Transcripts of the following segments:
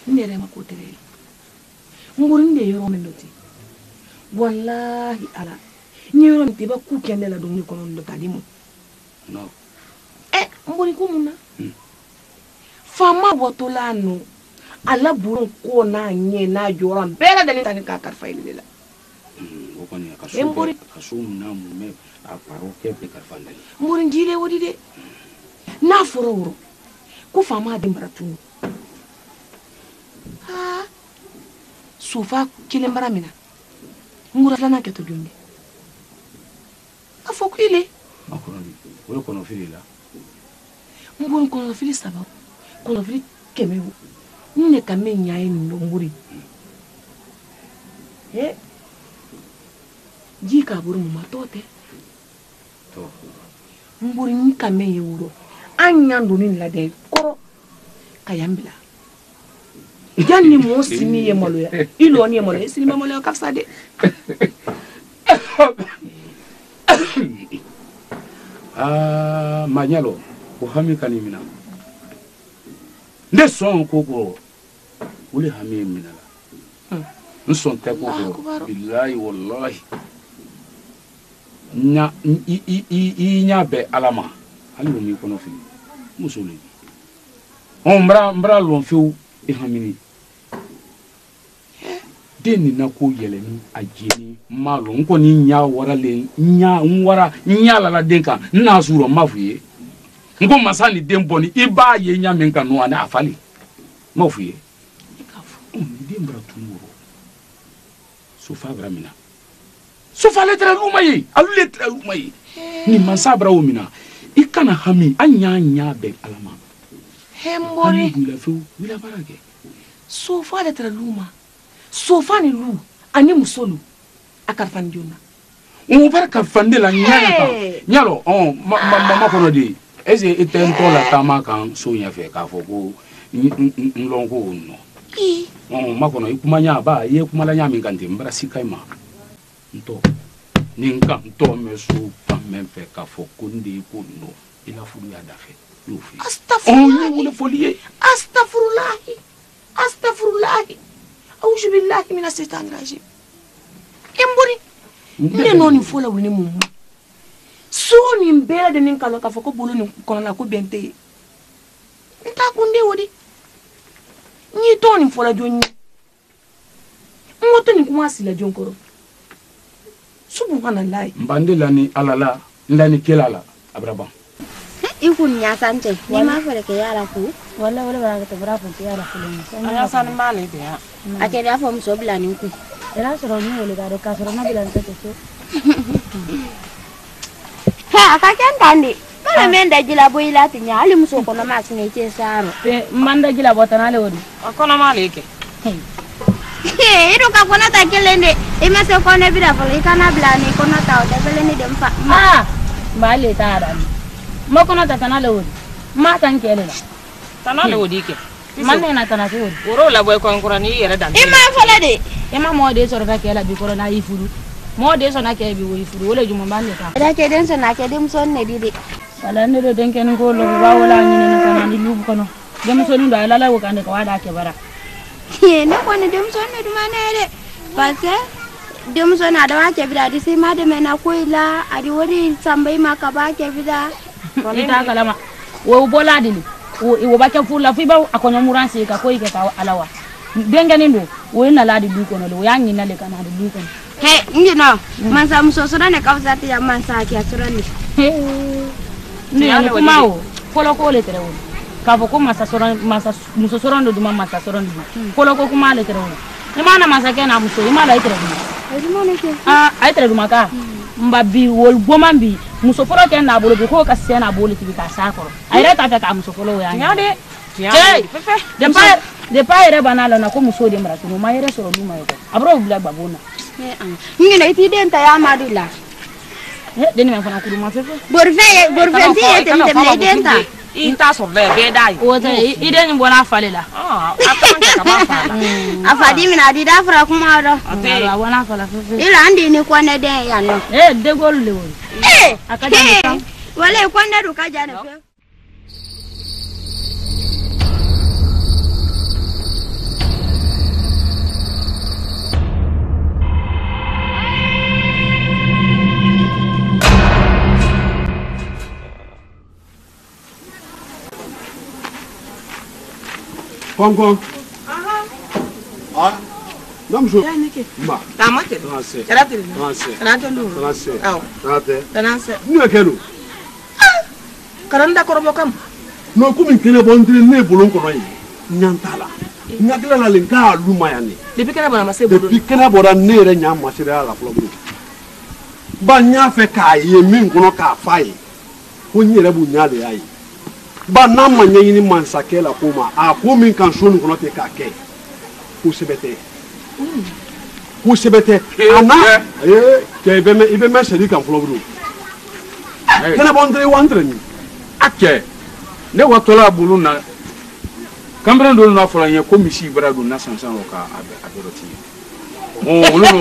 ndere makotere ngurinde yoro meloti wallahi ala nyoro ntiba ku kende la dum ko non do tadimu no nguri ko muna fama botolano ala burun ko na nye na joran bela dalin tan ka karfa ilila ko ni ka sum na mu me a paro ke pe karfa ndali nguri jile wodi de na furo ko fama de maratu ha sufa kile mbaramina ngura lana ke to jonde afoko ile makoro ni wo ko no filila nguri ko no fili saba ko no fili kemewo nne kamenya eno nguri jika buru mu matote to nguri ni kamenya wuro anya ndoni la de koro kayambila janni mo sini ye molo ya ilo ni ye molo sini molo ya kafsa de manyalo ko hami kanimina nde son koko wuli hami mina la nson te koko billahi wallahi nya nya be alama halu mi kono fi musuli on mbra lon fiu e hamini deni na ko yele ni ajeni malo nko ni nya wara le nya nwara nya la denka na suro mafuye nko masani demboni iba ye nya menka no ana afali mafuye dem bra tumuro sofa bramina sofa letra lumayi alu letra lumayi ni mansabra omina ikana hami anya be alama hembori bila fu bila barage sofa letra luma sofa ni lu ani musolu akarfan jona on va karfande la nyalo mama kono di eze etento la tama kan so nya fe ka foko nlongo no makono ikumanya ba ye kumala nya mi kan mbara sikaima nto ninka nto mesu pa memfe ka foko ndi ko no ila fulu ya dafe no fi astaghfirullah on folie astaghfirullah auzu billahi minash shaitanir rajim embori ne noni fola wini mum so ni mbela de nin kalo ka foko bulu ni kono la ko bente nta kunde wodi ni to ni fola jonni ngoto ni kuma sila jonkoro subhanallah mbandela ni alala ndani kelala abraba ikun nya sante ni ma fere ke yara ku wala bara ka tabra fu yara ku ni aya san male de ya ake da fo mso bila ni ku era soro ni wala ga ka soro na bila nta to ha aka kan dandi kala men da jila boy lati nya ali muso ko na ma sine ce saro manda jila botana le wodi kono male ke iro ka kona ta kelende ima se ko ne bira fo ikana bila ni kono ta o da beleni dem fa bale ta da makono ta tanale wodi ma tan kele la tanale wodi ke manne na tanale wodi woro la boy ko ngura ni yere dan ima fala de ima mo de soro ta kele bi ko na ifuru mo de so na ke bi wo ifuru wala juma bande ta da ke den so na ke dem son ne dide wala ne do den ken ko lo ba wala ni na kana ni lubu kono dem so ni da lala wo kande ko wada ke bara ne ko ne dem son ne duma ne de parce dem so na da wa ke bida di sai ma de me na ko ila adi wodi sambai ma ka ba ke bida ita kalama wo bola dili wo ba ke fula fi ba akonya muransi ka ko ike ka alawa benga nindo wo ina la di duko no yangi na le kana di duko he ngino mansa musosora ne ka usati ya mansa ki asurani ni ani kumao folo ko le tere wo ka fo ko masa musosora ndo duma masa sora ndo folo ko kuma le tere wo ni mana masa ke na muso ima la tere ai tere duma ka mbabi wol gomambi muso folo ke na bolo bi ko ka sena bolo ti ka sakoro ai reta ta ka muso folo ya nyade de pa ere banala na ko muso de mara tuno ma ere soro luma yego abro bla babona ngina iti denta ya madula deni me fana kuduma fefe borfe ti ete me denta ita so be dai o te ide ni bona falela atanga ka ma fala afadi mina di da fra kuma do ate wana fala fefe ila andi ni kwa ne den ya no de gol le won akaja ni wale kwanda du kaja ne fe Kongo. Ah. Namso. Ma. Tamate. Transe. Transe. Transe. Transe. Aw. Transe. Transe. Ni akelo. Karanda korobo kam. No kumi kene bondire ne bolon kono yi. Nyantala. Nyakila la lenka luma yani. Depuis kana bana mase bolo. Depuis kana bora ne re nya masire ala flo. Ba nya fe ka ye min kono ka fai. Ko nyere bu nya le ai. Ba na ma nya yini mansakela kuma. A ko min kan sonu kono te ka ke. Ko sebete. Ko sebete. Ana ke ibe me seri kan flo bro. Kana bondire wandre ni. Ake ne watola bulu na kambere ndo na fola nye ko misi bra do na sansan ro ka aberoti o lo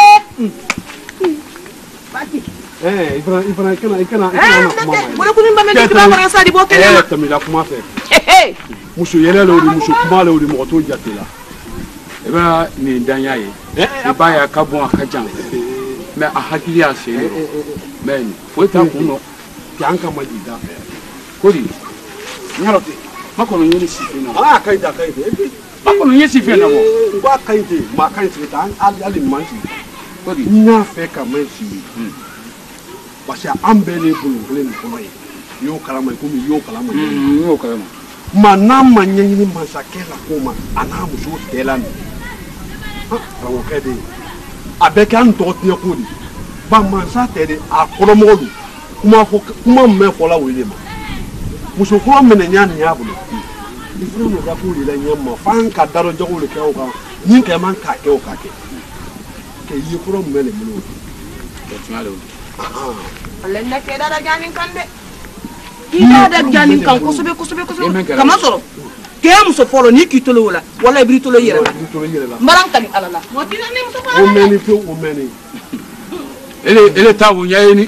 ifana kana Bora kunin ba me de ba mara sa di bo kele tamila kuma fe muso yele lo muso kuma lo mo to jatela e ba ni danya ye e ba ya ka bon akajan me a hakili a se men fo ta kuno yanka majida fe kodi ngarote makono nyeli sifina kaida makono nyeli sifina mo ngwa kaide ma kaide ta ali manti kodi nya fe ka manti parce ambele bulu ni kono yo kalama ko mi yo kalama mana manyini masakela kuma ana muso telan rawo kede abekan dotne kodi ba mansa tede a kolomodu kuma me fola wele ma muso ko mena nyani yabulo ifuna no ga kuli la nyamma fan ka daro jogole ke o ka nyin ke man ka ke o ka ke yi pro mele mulo to tunale Allah na ke dara ganin kan de ida da ganin kan ko sobe kama soro ke muso folo ni kitolo wala wala ibritolo yere la maran kan alala mo dina ni muso folo o meni ele tawu nyayeni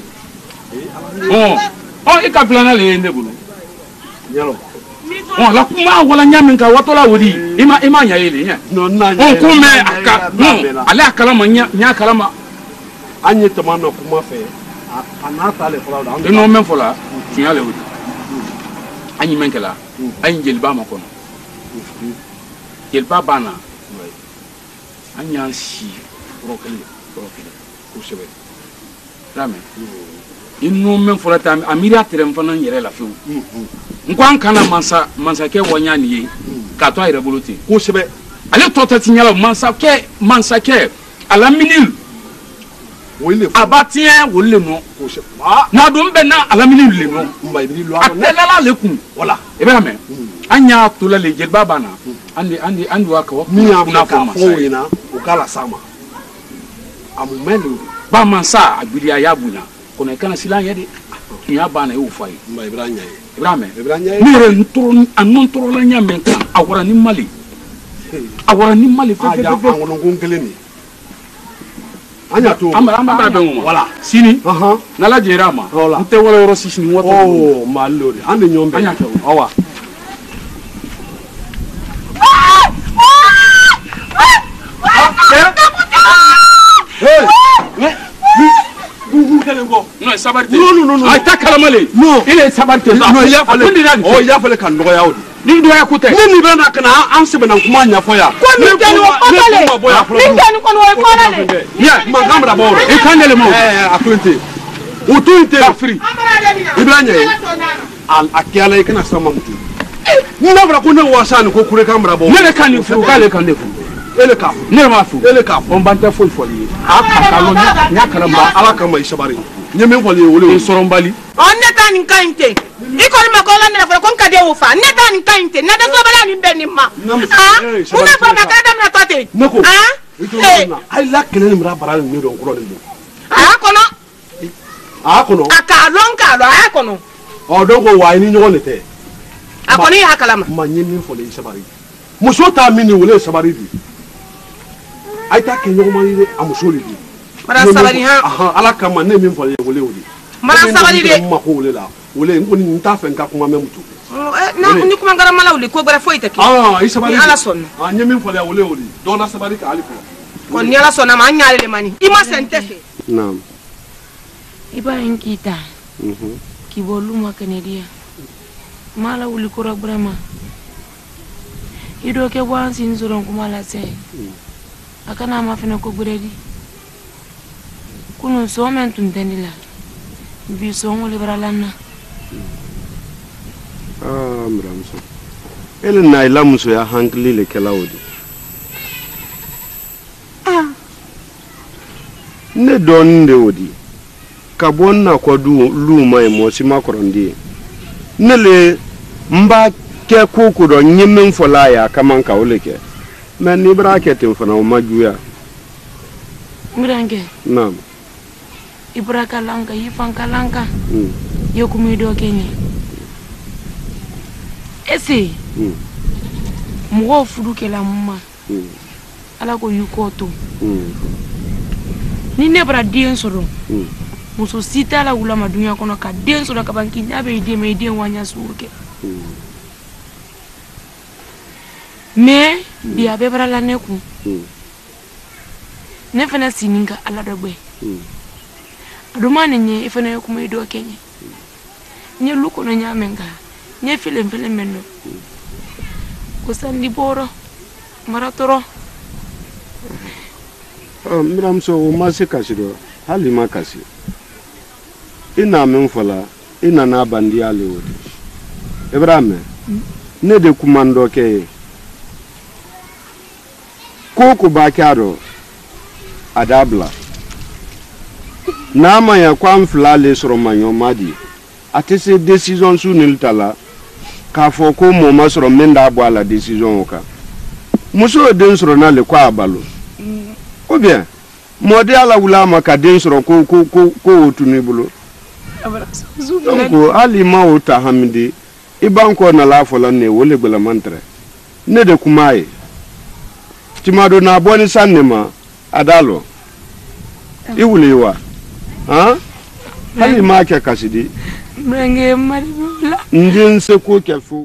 e ka plana le ne bulu yalo la kuma wala nyamin ka watola wodi ima nya yele nya no na nya ko me aka ale akala ma nya kala ma anye tamana kuma fe anata le fala da no men fola tinya le wodi anyi men kala anyi jelba ma kono jelba bana anya si rokele ko sebe rame inu men fola ta amira terem fana yere la fe nkwan kana mansa ke wonya ni ka to ayre buluti ko sebe ale to ta tinyala mansa ke ala minil wole abatien wole no ko sebe na do mbe na ala minil le no mba ibri lo atela le kun wala e be me anya to la le jelba bana andi wa ka mi ya na fo wina o kala sama amu melu ba mansa agbiri ayabunya kono kana silan yede nya bana e wo fai mba ibranya Ibrahim mire ntoro anon toro la nyame kan awara ni mali fe angono ngongeleni anya to amba be mo wala sini na la jerama nte wala yoro sisini woto oh malori ande nyombe anya to awa no sabarte no ay takalamale no ile sabarte no ya fale kan dogo ya odi ni do ya kute ni bana kana an sebe na kuma nya foya ko mi tani o kokale ni tani ko no e kokale ya magamra boro e kandele mo akunte utunte free ibranya al akiala ikana sama mutu ni na bra ko ne wasani ko kure kamra boro ne kan ni fu kale kan de fu ele ka ne ma fu ele ka on bante fo foli akalo nya kalamba ala kama ishabari nyeme foli wole sorombali on ne tani kainte iko ni makola ne fo kon kade wo fa ne tani kainte ne da so bala ni be ni ma una fa na kada na tate ai la kele mra baral ni don ko ni kono akalon kono o dogo wa ni nyogo lete akoni hakalama ma nyeme foli ishabari muso ta mini wole ishabari di ai ta ke nyogo mari amusoli di mara sabari ha ala kama ne min fole wole wole mara sabari de ma ko wole la wole ngoni nta fe nka kuma memutu na ni kuma ngara mala wole ko bara foi take isabari ala sonna anya min fole wole wole do na sabari ka ali ko kon ni ala sonna ma nyaale le mani ima sente fe naam iba enkita kibolu makenedia mala wuli ko rabrama ido ke wan sin zoron kuma la sai akana ma fina ko buredi kuno so men tun denila bi so ngol baralanna mramso ele na ila muso ya hankli le kelawodi ne don de wodi kabonna ko du luma e mo si makorondi ne le mba ke koko do nyimin fola ya kaman ka oleke men ni bracket fana o majuya mirange naam ibraka lanka yifanka lanka yokumi do kenye ese mo fudu ke la mama ala ko yukoto ni ne bra dien soro muso sita la wula madunya kono ka den soro ka banki nyabe ide me ide wanya surke me biya be bra la neku ne fana sininga ala do gbe adumane nye ifana yokuma ido kenye nye luko no nyamenga nye film menno ko sandi boro maratoro miram so masi kasido hali makasi ina men fola ina na bandi ale wodi ibrahim ne de kumando ke koko bakaro adabla nama ya kwam flale soro manyo madi atese decision su niltala ka fo ko mo masoro menda bo ala decision oka muso den soro na le kwa abalo ou bien mode ala wula maka den soro ko otunibulo donc ali ma o ta hamidi ibanko na la fola ne wole gbela mantre ne de kumaye timado na boni sanema adalo iwulewa ali ma ke kasidi menge maribula ndin se ko kelfu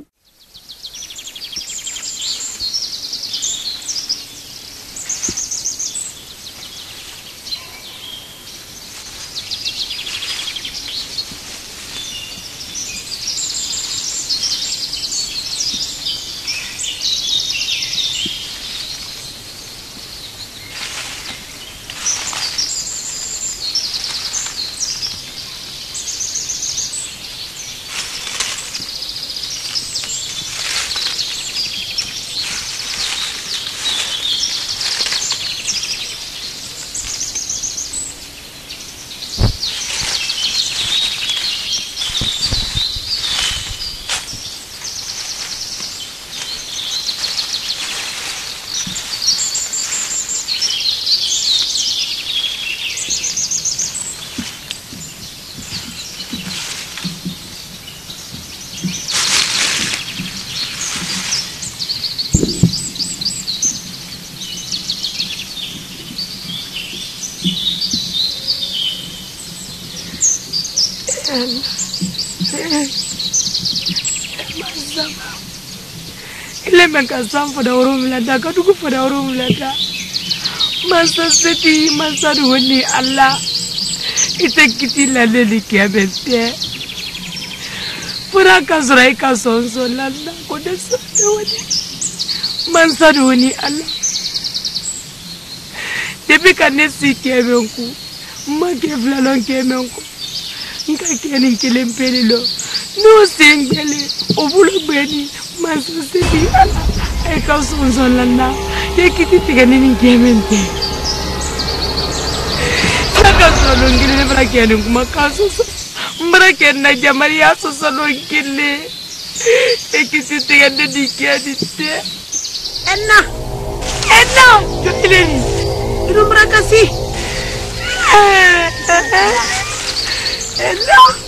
ile mekasam pada orang melada kaduku pada orang melada masa seti masa duhuni Allah ite kitila leli kiabete pura kasrai kasonso landa kodesa wani masa duhuni Allah depuis kanesi kiabenku make flalon kemenku nka keni kelempelelo no sengele obulo beni masa seti Allah ay kasonso landa yekiti tigani ngemente saka solo ngile brakeni kuma kasoso mbrakeni na jamari ya solo ngile ekiti tigani dikiadite enna jotile Ilu merakasi. Enak.